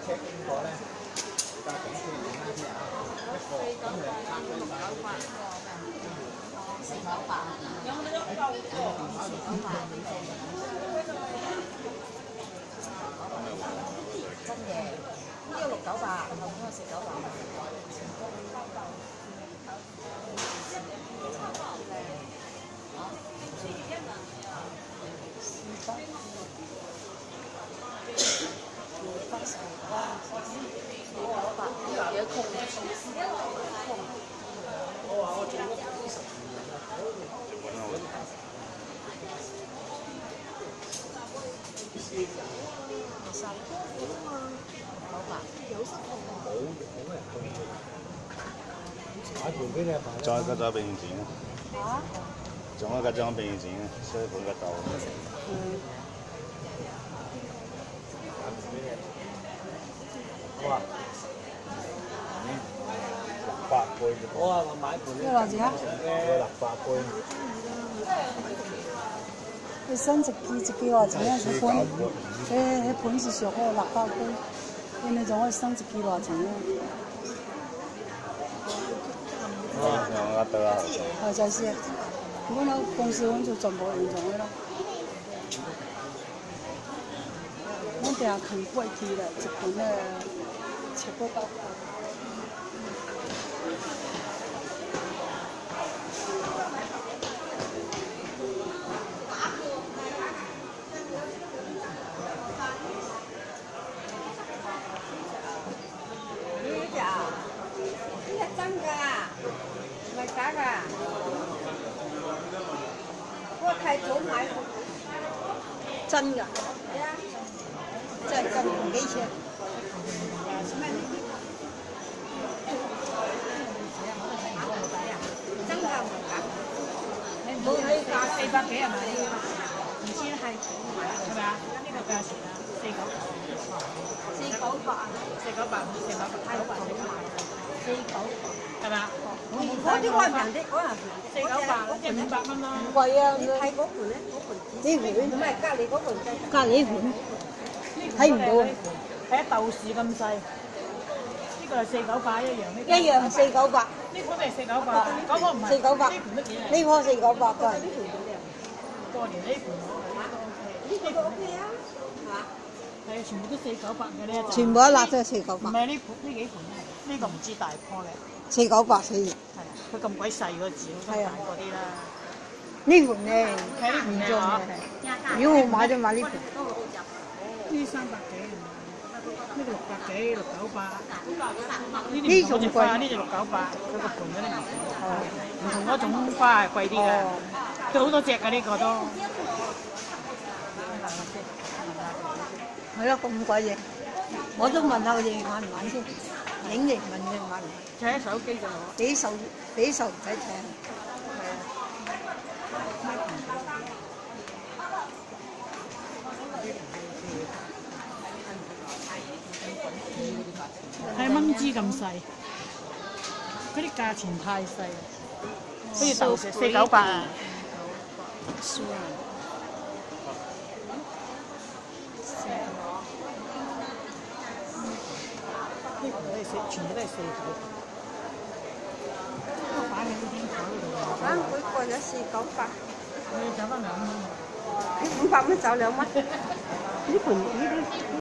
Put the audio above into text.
真嘅，呢個698，後面嗰個498。 仲有嗰張俾你錢啊！仲有嗰張俾你錢啊！所以換個頭。哇！600杯。我話我買盤。 呢個幾多錢啊 ？600杯。 你升一支幾多錢啊？一盤，迄盤是上好600杯，因為仲可以升一支多少錢啊？ 我得啊。 係就係，我那公司我就全部用上去咯。我定下扛過去了，一盤咧700-800。 真㗎，唔係假㗎。我太早買，真㗎。係啊，真幾錢？真㗎唔假。冇睇價400幾係咪？唔知係係咪啊？呢個價錢啊，498，498，498，係咪啊？嗰啲我係平啲，可能498，即係500蚊啦。唔貴啊！你睇嗰盤咧，嗰盤唔係隔離嗰盤雞。隔離盤睇唔到， 睇豆豉咁細。呢個係498一樣， 一樣498。 呢款係498，嗰個唔係 498。呢個498㗎。 過年呢盤呢個都 OK 啊，係嘛？ 係全部都498嘅呢一隻。 全部一粒都係498。 唔係呢幾盤咧，呢個唔知大棵嘅。 498死完。 係啊，佢咁鬼細個字，好大嗰啲啦。 呢盤咧， 睇呢盤啫嗬。 如果我買就買呢盤。 呢300幾，呢個600幾，698。 呢種貴， 呢隻698，佢個盤嗰啲唔同嗰種花係貴啲嘅。佢好多隻㗎呢個都。 係咯，咁鬼嘢，我都問下佢哋買唔買先，影嚟問佢買唔買。 睇下手機就好。 俾手唔使請。 係蚊枝咁細，嗰啲價錢太細，好似豆豉498啊。全部都係498。擺喺呢邊台度。 啊，每個有498。 你走翻2蚊。 你500蚊走2蚊。呢盤呢啲。